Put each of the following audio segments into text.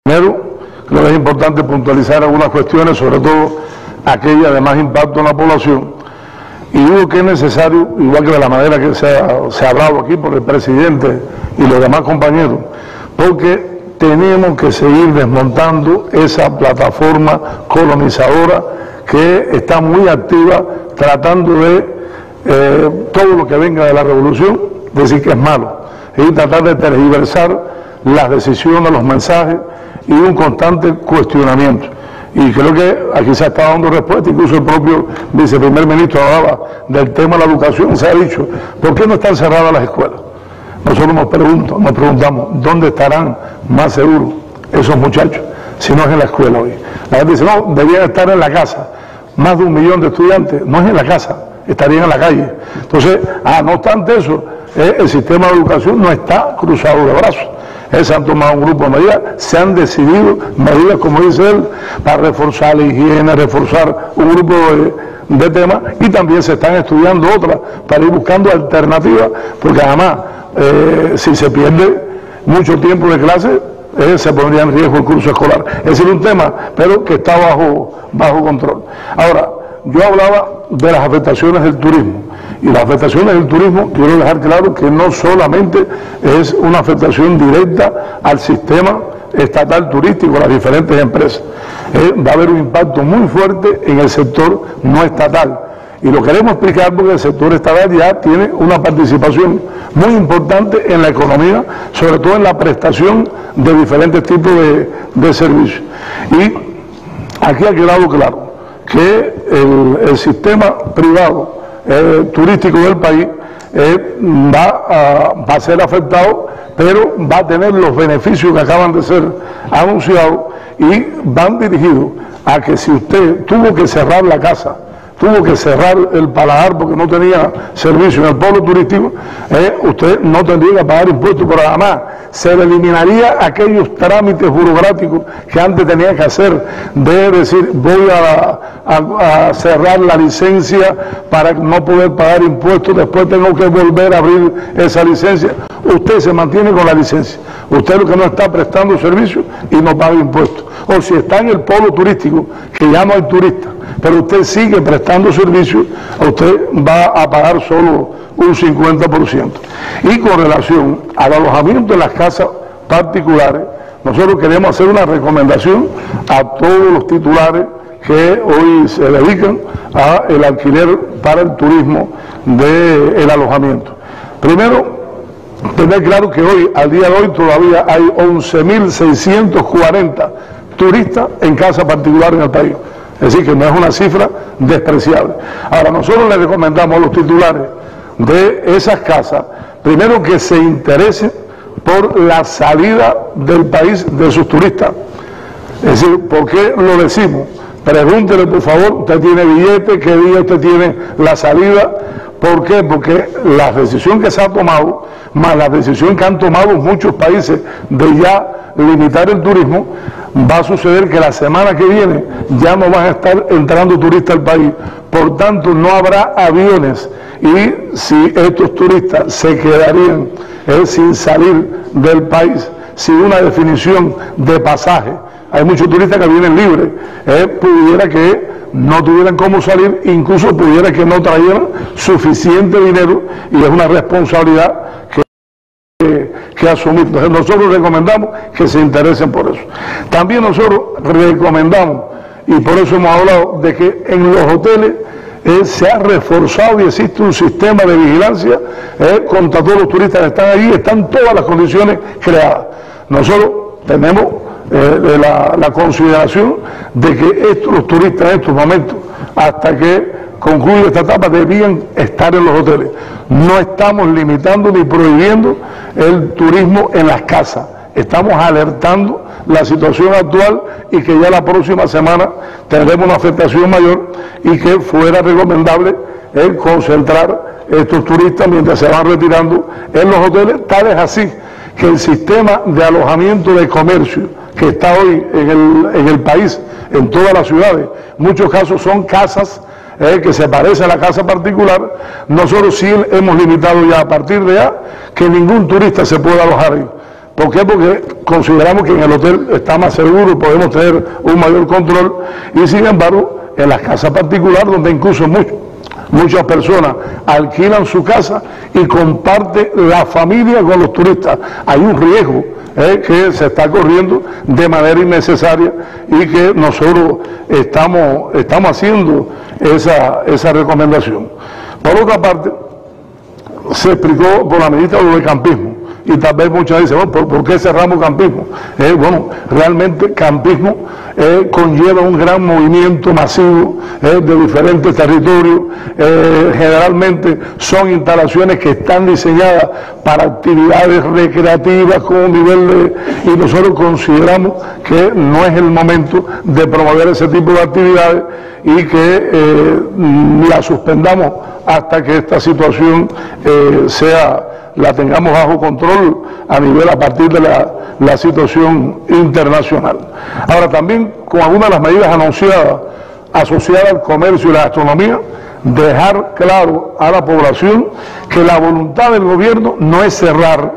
Primero, creo que es importante puntualizar algunas cuestiones, sobre todo aquellas de más impacto en la población, y digo que es necesario, igual que de la manera que se ha hablado aquí por el presidente y los demás compañeros, porque tenemos que seguir desmontando esa plataforma colonizadora que está muy activa tratando de todo lo que venga de la revolución, decir que es malo, y tratar de tergiversar las decisiones, los mensajes y un constante cuestionamiento. Y creo que aquí se está dando respuesta, incluso el propio viceprimer ministro hablaba del tema de la educación, se ha dicho, ¿por qué no están cerradas las escuelas? Nosotros nos preguntamos, ¿dónde estarán más seguros esos muchachos si no es en la escuela hoy? La gente dice, no, debían estar en la casa. Más de 1 millón de estudiantes, no es en la casa, estarían en la calle. Entonces, no obstante eso, el sistema de educación no está cruzado de brazos. Se han tomado un grupo de medidas, se han decidido medidas, como dice él, para reforzar la higiene, reforzar un grupo de temas, y también se están estudiando otras para ir buscando alternativas, porque además, si se pierde mucho tiempo de clase, se pondría en riesgo el curso escolar. Es decir, un tema, pero que está bajo control. Ahora, yo hablaba de las afectaciones del turismo, y las afectaciones del turismo, quiero dejar claro que no solamente es una afectación directa al sistema estatal turístico, a las diferentes empresas. Va a haber un impacto muy fuerte en el sector no estatal, y lo queremos explicar porque el sector estatal ya tiene una participación muy importante en la economía, sobre todo en la prestación de diferentes tipos de servicios. Y aquí ha quedado claro que el sistema privado turístico del país va a ser afectado, pero va a tener los beneficios que acaban de ser anunciados, y van dirigidos a que si usted tuvo que cerrar la casa, tuvo que cerrar el paladar porque no tenía servicio en el polo turístico, usted no tendría que pagar impuestos, pero además se le eliminaría aquellos trámites burocráticos que antes tenía que hacer, de decir, voy a cerrar la licencia para no poder pagar impuestos, después tengo que volver a abrir esa licencia. Usted se mantiene con la licencia, usted lo que no está prestando servicio y no paga impuestos. O si está en el polo turístico, que ya no hay turistas, pero usted sigue prestando servicio, usted va a pagar solo un 50%. Y con relación al alojamiento en las casas particulares, nosotros queremos hacer una recomendación a todos los titulares que hoy se dedican al alquiler para el turismo del alojamiento. Primero, tener claro que hoy, al día de hoy, todavía hay 11.640 turistas en casa particular en el país. Es decir, que no es una cifra despreciable. Ahora, nosotros le recomendamos a los titulares de esas casas, primero que se interesen por la salida del país de sus turistas. Es decir, ¿por qué lo decimos? Pregúntele, por favor, ¿usted tiene billete? ¿Qué día usted tiene la salida? ¿Por qué? Porque la decisión que se ha tomado, más la decisión que han tomado muchos países de ya limitar el turismo, va a suceder que la semana que viene ya no van a estar entrando turistas al país. Por tanto, no habrá aviones, y si estos turistas se quedarían sin salir del país, sin una definición de pasaje, hay muchos turistas que vienen libres, pudiera que no tuvieran cómo salir, incluso pudiera que no trajeran suficiente dinero, y es una responsabilidad que asumir. Entonces nosotros recomendamos que se interesen por eso. También nosotros recomendamos, y por eso hemos hablado de que en los hoteles se ha reforzado y existe un sistema de vigilancia contra todos los turistas que están allí, están todas las condiciones creadas. Nosotros tenemos la consideración de que los turistas en estos momentos, hasta que concluya esta etapa, debían estar en los hoteles. No estamos limitando ni prohibiendo el turismo en las casas, estamos alertando la situación actual, y que ya la próxima semana tendremos una afectación mayor, y que fuera recomendable concentrar estos turistas mientras se van retirando en los hoteles. Tal es así que el sistema de alojamiento de comercio que está hoy en el país, en todas las ciudades, en muchos casos son casas que se parece a la casa particular. Nosotros sí hemos limitado ya, a partir de ya, que ningún turista se pueda alojar ahí. ¿Por qué? Porque consideramos que en el hotel está más seguro y podemos tener un mayor control, y sin embargo en las casas particulares, donde incluso muchas personas alquilan su casa y comparte la familia con los turistas, hay un riesgo que se está corriendo de manera innecesaria, y que nosotros estamos haciendo esa recomendación. Por otra parte, se explicó por la ministra lo del campismo, y tal vez muchas dicen, bueno, ¿por qué cerramos campismo? Bueno, realmente campismo conlleva un gran movimiento masivo de diferentes territorios. Generalmente son instalaciones que están diseñadas para actividades recreativas con un nivel y nosotros consideramos que no es el momento de promover ese tipo de actividades, y que la suspendamos hasta que esta situación la tengamos bajo control a partir de la situación internacional. Ahora, también con algunas de las medidas anunciadas asociadas al comercio y la gastronomía, dejar claro a la población que la voluntad del gobierno no es cerrar,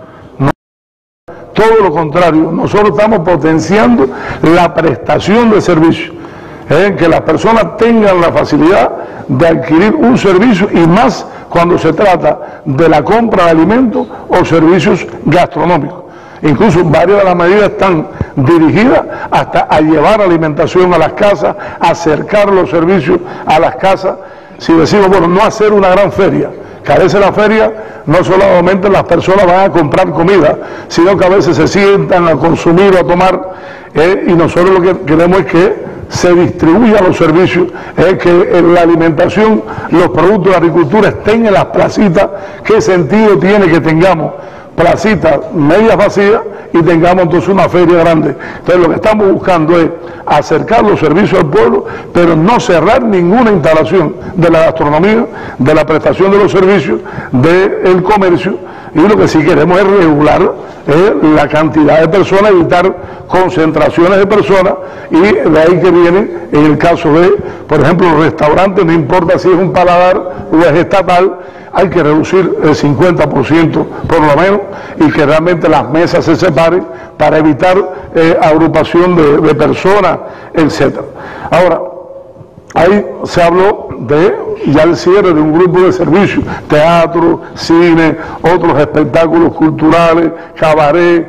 todo lo contrario, nosotros estamos potenciando la prestación de servicios, que las personas tengan la facilidad de adquirir un servicio, y más cuando se trata de la compra de alimentos o servicios gastronómicos. Incluso varias de las medidas están dirigidas hasta a llevar alimentación a las casas, acercar los servicios a las casas. Si decimos, bueno, no hacer una gran feria, que a veces la feria no solamente las personas van a comprar comida, sino que a veces se sientan a consumir o a tomar, y nosotros lo que queremos es que se distribuyan los servicios, que en la alimentación, los productos de la agricultura estén en las placitas. ¿Qué sentido tiene que tengamos placitas medias vacías y tengamos entonces una feria grande? Entonces lo que estamos buscando es acercar los servicios al pueblo, pero no cerrar ninguna instalación de la gastronomía, de la prestación de los servicios, del comercio, y lo que sí queremos es regular la cantidad de personas, evitar concentraciones de personas, y de ahí que viene, en el caso de, por ejemplo, los restaurantes, no importa si es un paladar o es estatal, hay que reducir el 50% por lo menos, y que realmente las mesas se separen para evitar agrupación de personas, etc. Ahora, ahí se habló de ya el cierre de un grupo de servicios, teatro, cine, otros espectáculos culturales, cabaret,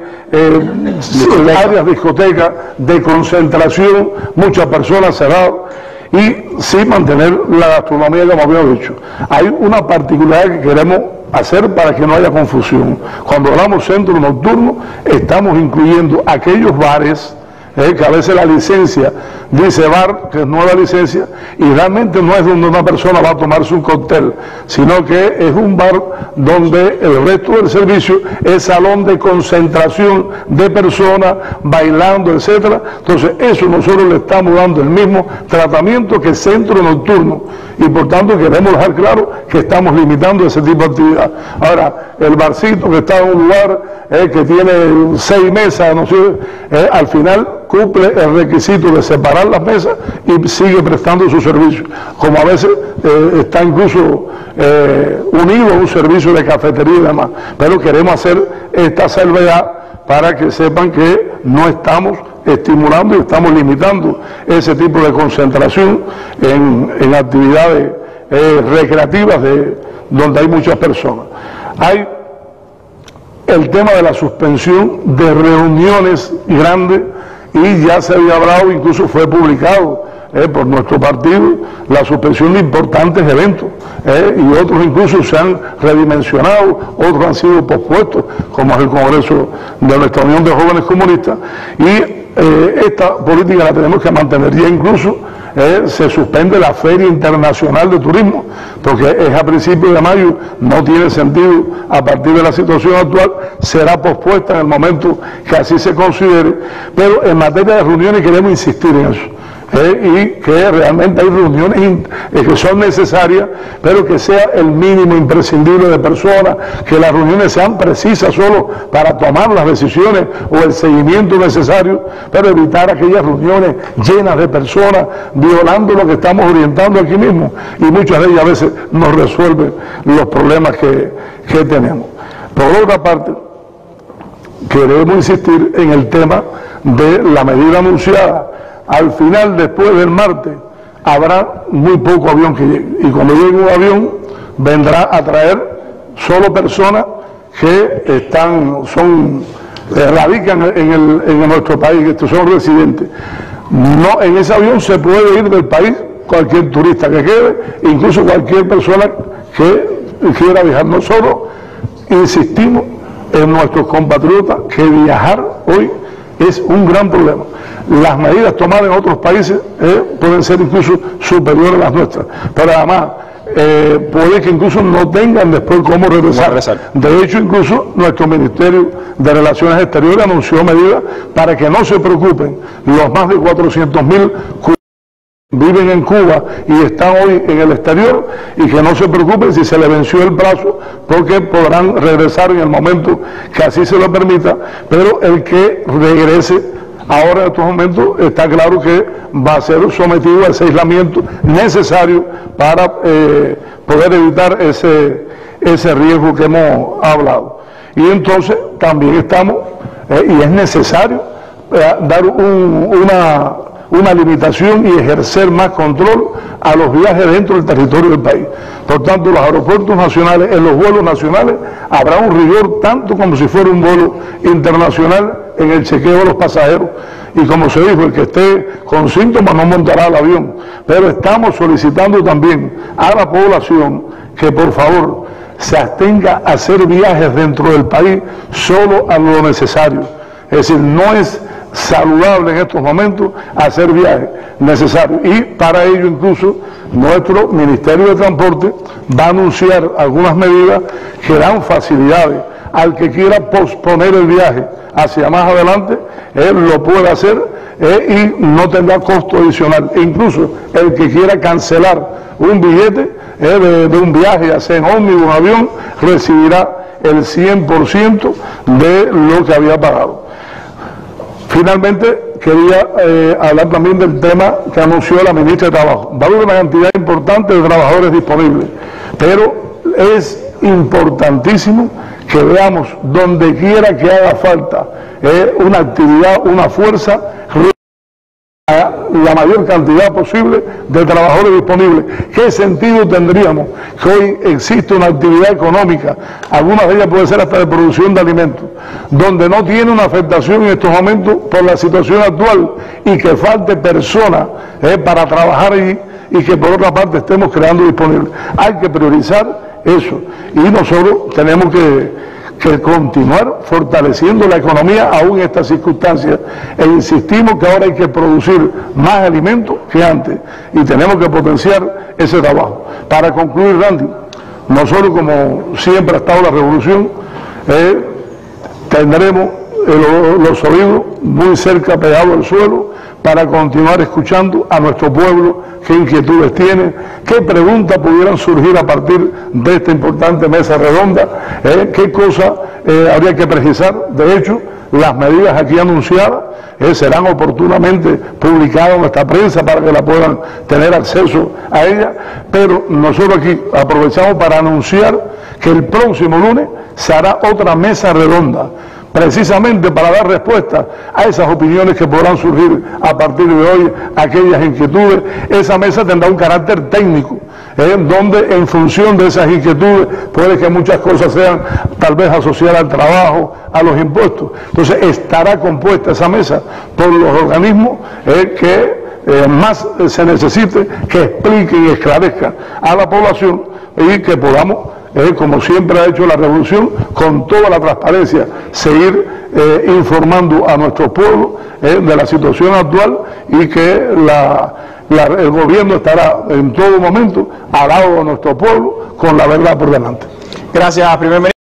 áreas discotecas de concentración, muchas personas cerradas, y sí mantener la gastronomía, como habíamos dicho. Hay una particularidad que queremos hacer para que no haya confusión. Cuando hablamos centro nocturno, estamos incluyendo aquellos bares, que a veces la licencia dice bar, que es nueva licencia, y realmente no es donde una persona va a tomarse un cóctel, sino que es un bar donde el resto del servicio es salón de concentración de personas, bailando, etcétera. Entonces eso nosotros le estamos dando el mismo tratamiento que centro nocturno, y por tanto queremos dejar claro que estamos limitando ese tipo de actividad. Ahora, el barcito que está en un lugar que tiene 6 mesas, no sé, al final cumple el requisito de separar las mesas y sigue prestando su servicio, como a veces está incluso unido a un servicio de cafetería y demás. Pero queremos hacer esta salvedad para que sepan que no estamos estimulando y estamos limitando ese tipo de concentración en actividades recreativas donde hay muchas personas. Hay el tema de la suspensión de reuniones grandes, y ya se había hablado, incluso fue publicado por nuestro partido, la suspensión de importantes eventos, y otros incluso se han redimensionado, otros han sido pospuestos, como es el Congreso de nuestra Unión de Jóvenes Comunistas, y esta política la tenemos que mantener. Ya incluso se suspende la Feria Internacional de Turismo, porque es a principios de mayo, no tiene sentido a partir de la situación actual, será pospuesta en el momento que así se considere. Pero en materia de reuniones queremos insistir en eso, y que realmente hay reuniones que son necesarias, pero que sea el mínimo imprescindible de personas, que las reuniones sean precisas solo para tomar las decisiones o el seguimiento necesario, pero evitar aquellas reuniones llenas de personas, violando lo que estamos orientando aquí mismo, y muchas de ellas a veces no resuelven los problemas que tenemos. Por otra parte, queremos insistir en el tema de la medida anunciada. Al final, después del martes, habrá muy poco avión que llegue. Y cuando llegue un avión, vendrá a traer solo personas que radican en nuestro país, que son residentes. No, en ese avión se puede ir del país cualquier turista que quede, incluso cualquier persona que quiera viajar. Nosotros insistimos en nuestros compatriotas que viajar hoy es un gran problema. Las medidas tomadas en otros países pueden ser incluso superiores a las nuestras, pero además puede que incluso no tengan después cómo regresar. De hecho, incluso nuestro Ministerio de Relaciones Exteriores anunció medidas para que no se preocupen los más de 400.000 viven en Cuba y están hoy en el exterior, y que no se preocupen si se les venció el plazo, porque podrán regresar en el momento que así se lo permita, pero el que regrese ahora en estos momentos está claro que va a ser sometido a ese aislamiento necesario para poder evitar ese riesgo que hemos hablado. Y entonces también estamos, y es necesario dar una limitación y ejercer más control a los viajes dentro del territorio del país. Por tanto, los aeropuertos nacionales, en los vuelos nacionales, habrá un rigor tanto como si fuera un vuelo internacional en el chequeo de los pasajeros, y como se dijo, el que esté con síntomas no montará el avión. Pero estamos solicitando también a la población que por favor se abstenga a hacer viajes dentro del país solo a lo necesario. Es decir, no es saludable en estos momentos hacer viajes necesarios, y para ello incluso nuestro Ministerio de Transporte va a anunciar algunas medidas que dan facilidades al que quiera posponer el viaje hacia más adelante, lo puede hacer y no tendrá costo adicional. E incluso el que quiera cancelar un billete de un viaje, ya sea en ómnibus o en avión, recibirá el 100% de lo que había pagado. Finalmente, quería hablar también del tema que anunció la ministra de Trabajo. Va a haber una cantidad importante de trabajadores disponibles, pero es importantísimo que veamos donde quiera que haga falta una actividad, una fuerza, la mayor cantidad posible de trabajadores disponibles. ¿Qué sentido tendríamos que hoy existe una actividad económica, algunas de ellas puede ser hasta de producción de alimentos, donde no tiene una afectación en estos momentos por la situación actual, y que falte personas para trabajar allí, y que por otra parte estemos creando disponibles? Hay que priorizar eso, y nosotros tenemos que continuar fortaleciendo la economía aún en estas circunstancias, e insistimos que ahora hay que producir más alimentos que antes, y tenemos que potenciar ese trabajo. Para concluir, Randy, nosotros, como siempre ha estado la revolución, tendremos los oídos muy cerca, pegados al suelo, para continuar escuchando a nuestro pueblo, qué inquietudes tiene, qué preguntas pudieran surgir a partir de esta importante mesa redonda, qué cosas habría que precisar. De hecho, las medidas aquí anunciadas serán oportunamente publicadas en nuestra prensa para que la puedan tener acceso a ellas, pero nosotros aquí aprovechamos para anunciar que el próximo lunes se hará otra mesa redonda, precisamente para dar respuesta a esas opiniones que podrán surgir a partir de hoy, aquellas inquietudes. Esa mesa tendrá un carácter técnico, donde en función de esas inquietudes puede que muchas cosas sean tal vez asociadas al trabajo, a los impuestos. Entonces estará compuesta esa mesa por los organismos que más se necesite, que expliquen y esclarezcan a la población, y que podamos, como siempre ha hecho la revolución, con toda la transparencia, seguir informando a nuestro pueblo de la situación actual, y que el gobierno estará en todo momento al lado de nuestro pueblo con la verdad por delante. Gracias, primer ministro.